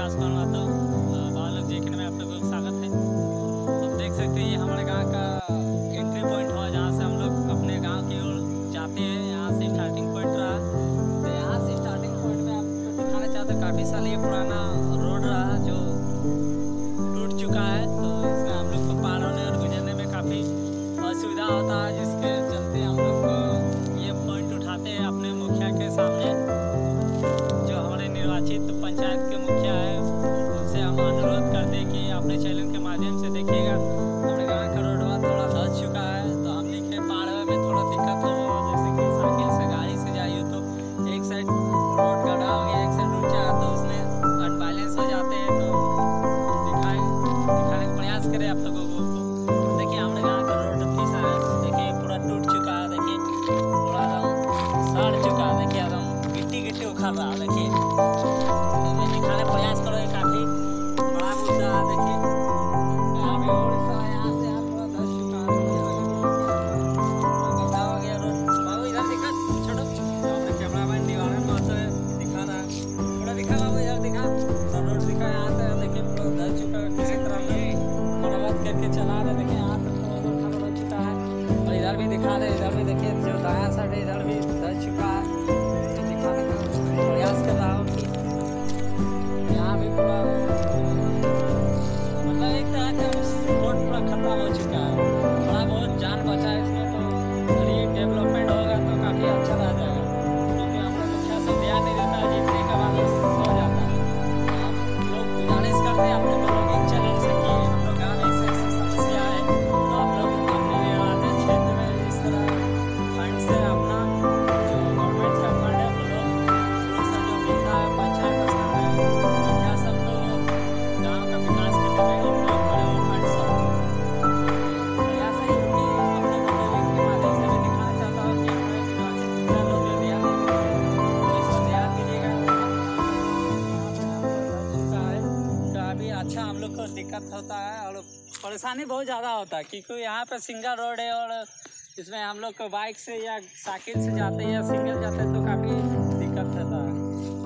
आसमान माता बालक जेकन में आप लोगों का स्वागत है। आप देख सकते हैं ये हमारे गांव का एंट्री पॉइंट हुआ जहां से हम लोग अपने गांव की ओर जाते हैं। यहां से स्टार्टिंग पॉइंट रहा, तो यहां से स्टार्टिंग पॉइंट में आपको दिखाना चाहते हैं काफ़ी साल ये पुराना रोड रहा जो टूट चुका है। तो इसमें हम लोग को पार होने और गुजरने में काफ़ी असुविधा होता है, जिसके चलते हम लोग ये पॉइंट उठाते हैं अपने मुखिया के सामने। जो हमारे निर्वाचित पंचायत के मुखिया है उनसे हम अनुरोध करते हैं कि अपने चैनल के माध्यम से देखिएगा हमारे गाँव का रोडवा थोड़ा धंस चुका है। तो हम देखे पार में थोड़ा दिक्कत हो, जैसे कि साइकिल से गाड़ी से जाइए तो एक साइड रोड गड्ढा हो गया, एक साइड ऊंचा है, तो उसमें अनबैलेंस हो जाते हैं। तो दिखाने का प्रयास करें आप लोगों को। तो देखिए हमारे गाँव का रोड कैसा है, देखिए पूरा टूट चुका है, देखिए पूरा सड़ चुका है, देखिए एकदम गिट्टी गिट्टी उखड़ रहा है। देखिए मैं दिखाने का प्रयास करो, ये काफ़ी बड़ा मुद्दा है। देखिए यहाँ भी उड़ीसा है, यहाँ से यहाँ पूरा धंस चुका है, गड्ढा हो गया रोड। बाबू इधर दिखा, छोड़ो अपने कैमरा मैन दीवार में तो दिखा रहा है, पूरा दिखा बाबू, इधर दिखा तो रोड दिखा। यहाँ से देखिए पूरा धंस चुका है, किसी तरह हम मरम्मत करके चला रहे। देखिए यहाँ पे थोड़ा खड़ा हो चुका है, और इधर भी दिखा रहे, इधर भी देखिए जो दायां साइड है इधर भी धंस चुका है। दिखाने का प्रयास कर रहा हूँ कि यहाँ भी पूरा मतलब एक तरह का रोड पूरा खत्म हो चुका है। थोड़ा बहुत जान बचा है इसमें, तो रीडेवलपमेंट होगा तो काफ़ी अच्छा रह जाएगा, क्योंकि हम लोग मुखिया से ध्यान नहीं देता है, जीतने के बाद हो जाता है। आप लोग गुजारिश करते हैं अपने ब्लॉगिंग चैनल से कि हम लोग गाँव में ऐसी समस्या है, तो आप लोग अपने निर्वाचन क्षेत्र में इस तरह फंड से अपना जो गवर्नमेंट का फंड है वो लोग थोड़ा सा जो मिलता है पंचायत स्तर में, मुखिया सब लोग गाँव का विकास करने में उपयोग करें वो फंड सब। प्रयास है कि अपने ब्लॉगिंग के माध्यम से मैं दिखाना चाहता हूँ कि हमारे निर्वाचित मुखिया लोग जो ध्यान देते हैं तो इसको ध्यान दीजिएगा। चुका है काफ़ी अच्छा, हम लोग को दिक्कत होता है और परेशानी बहुत ज़्यादा होता है, क्योंकि यहाँ पे सिंगल रोड है और इसमें हम लोग को बाइक से या साइकिल से जाते हैं या सिंगल जाते हैं तो काफ़ी दिक्कत होता है।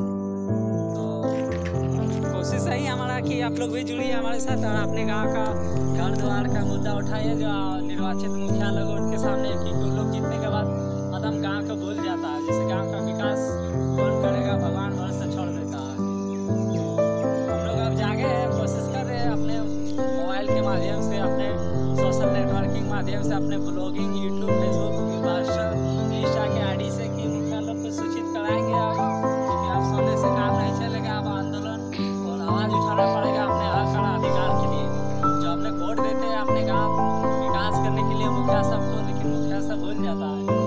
तो कोशिश है हमारा कि आप लोग भी जुड़िए हमारे साथ और अपने गांव का घर द्वार का मुद्दा उठाइए जो निर्वाचित मुखिया लोग उनके सामने, क्योंकि उन लोग जीतने के बाद आदम गाँव को भूल जाता है। जैसे गाँव का विकास कौन करेगा, भगवान भरोसे छोड़ देता है। हम लोग अब जागे हैं, कोशिश कर रहे हैं अपने मोबाइल के माध्यम से, अपने सोशल नेटवर्किंग माध्यम से, अपने blogging YouTube Facebook WhatsApp Insta के आईडी से कि मुखिया लोग को सूचित कराएंगे। क्योंकि आप सोने से काम नहीं चलेगा, अब आंदोलन और आवाज़ उठाना पड़ेगा अपने हक और अधिकार के लिए। जो अपने वोट देते हैं अपने गाँव विकास करने के लिए मुखिया सबको, लेकिन मुखिया सब भूल जाता है।